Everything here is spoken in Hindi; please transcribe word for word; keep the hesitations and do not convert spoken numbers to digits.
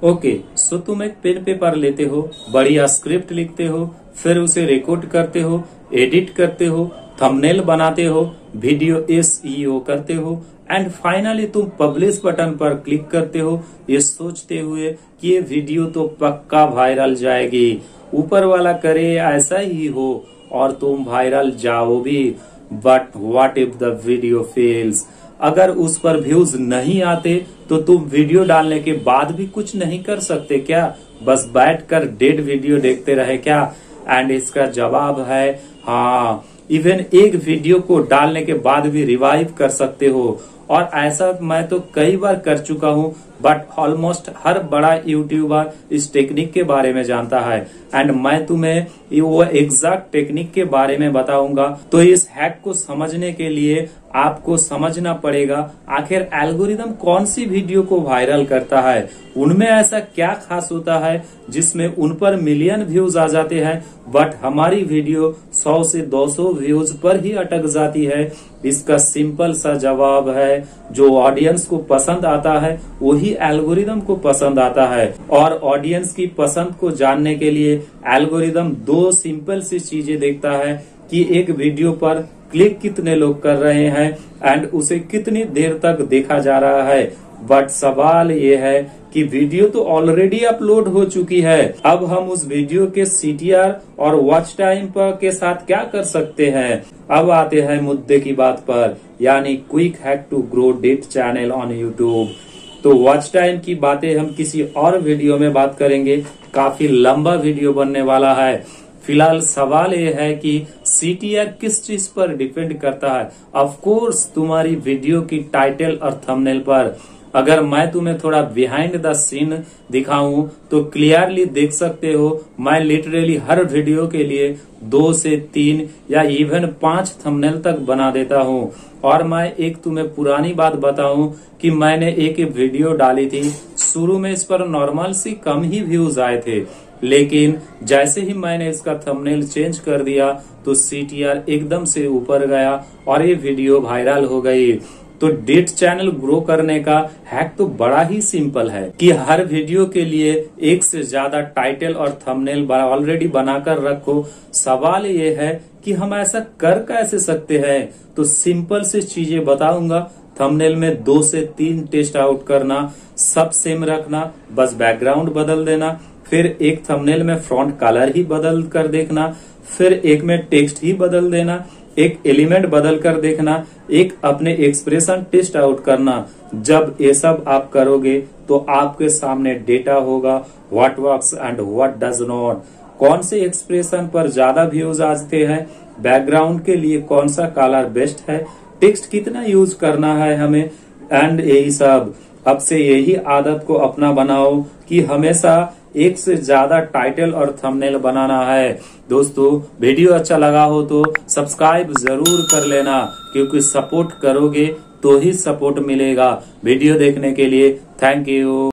ओके, सो तुम एक पेन पेपर लेते हो, बढ़िया स्क्रिप्ट लिखते हो, फिर उसे रिकॉर्ड करते हो, एडिट करते हो, थंबनेल बनाते हो, वीडियो एसईओ करते हो एंड फाइनली तुम पब्लिश बटन पर क्लिक करते हो, ये सोचते हुए कि ये वीडियो तो पक्का वायरल जाएगी, ऊपर वाला करे ऐसा ही हो और तुम वायरल जाओ भी। But what if the video fails? अगर उस पर व्यूज नहीं आते तो तुम वीडियो डालने के बाद भी कुछ नहीं कर सकते क्या? बस बैठकर डेड वीडियो देखते रहे क्या? एंड इसका जवाब है हाँ, इवन एक वीडियो को डालने के बाद भी रिवाइव कर सकते हो। और ऐसा मैं तो कई बार कर चुका हूँ, बट ऑलमोस्ट हर बड़ा यूट्यूबर इस टेक्निक के बारे में जानता है एंड मैं तुम्हें वो एग्जैक्ट टेक्निक के बारे में बताऊंगा। तो इस हैक को समझने के लिए आपको समझना पड़ेगा आखिर एल्गोरिदम कौन सी वीडियो को वायरल करता है, उनमें ऐसा क्या खास होता है जिसमें उन पर मिलियन व्यूज आ जाते हैं बट हमारी वीडियो सौ से दो सौ व्यूज पर ही अटक जाती है। इसका सिंपल सा जवाब है, जो ऑडियंस को पसंद आता है वही एल्गोरिदम को पसंद आता है। और ऑडियंस की पसंद को जानने के लिए एल्गोरिदम दो सिंपल सी चीजें देखता है कि एक वीडियो पर क्लिक कितने लोग कर रहे हैं एंड उसे कितनी देर तक देखा जा रहा है। बट सवाल ये है कि वीडियो तो ऑलरेडी अपलोड हो चुकी है, अब हम उस वीडियो के सीटीआर और वॉच टाइम पर के साथ क्या कर सकते हैं? अब आते हैं मुद्दे की बात पर, यानी quick hack to grow that channel on YouTube. तो वॉच टाइम की बातें हम किसी और वीडियो में बात करेंगे, काफी लंबा वीडियो बनने वाला है। फिलहाल सवाल ये है कि सीटीआर किस चीज पर डिपेंड करता है? ऑफ कोर्स तुम्हारी वीडियो की टाइटल और थंबनेल पर। अगर मैं तुम्हें थोड़ा बिहाइंड द सीन दिखाऊं तो क्लियरली देख सकते हो, मैं लिटरली हर वीडियो के लिए दो से तीन या इवन पांच थंबनेल तक बना देता हूं। और मैं एक तुम्हें पुरानी बात बताऊं कि मैंने एक वीडियो डाली थी, शुरू में इस पर नॉर्मल सी कम ही व्यूज आए थे, लेकिन जैसे ही मैंने इसका थंबनेल चेंज कर दिया तो सीटीआर एकदम से ऊपर गया और ये वीडियो वायरल हो गई। तो डेट चैनल ग्रो करने का हैक तो बड़ा ही सिंपल है कि हर वीडियो के लिए एक से ज्यादा टाइटल और थंबनेल ऑलरेडी बनाकर रखो। सवाल ये है कि हम ऐसा कर कैसे सकते हैं? तो सिंपल से चीजें बताऊंगा। थंबनेल में दो से तीन टेस्ट आउट करना, सब सेम रखना, बस बैकग्राउंड बदल देना, फिर एक थंबनेल में फ्रंट कलर ही बदल कर देखना, फिर एक में टेक्स्ट ही बदल देना, एक एलिमेंट बदल कर देखना, एक अपने एक्सप्रेशन टेस्ट आउट करना। जब ये सब आप करोगे तो आपके सामने डेटा होगा, what works and what does not, कौन से एक्सप्रेशन पर ज्यादा व्यूज आते हैं, बैकग्राउंड के लिए कौन सा कलर बेस्ट है, टेक्स्ट कितना यूज करना है हमें, एंड यही सब। अब से यही आदत को अपना बनाओ कि हमेशा एक से ज्यादा टाइटल और थंबनेल बनाना है। दोस्तों, वीडियो अच्छा लगा हो तो सब्सक्राइब जरूर कर लेना, क्योंकि सपोर्ट करोगे तो ही सपोर्ट मिलेगा। वीडियो देखने के लिए थैंक यू।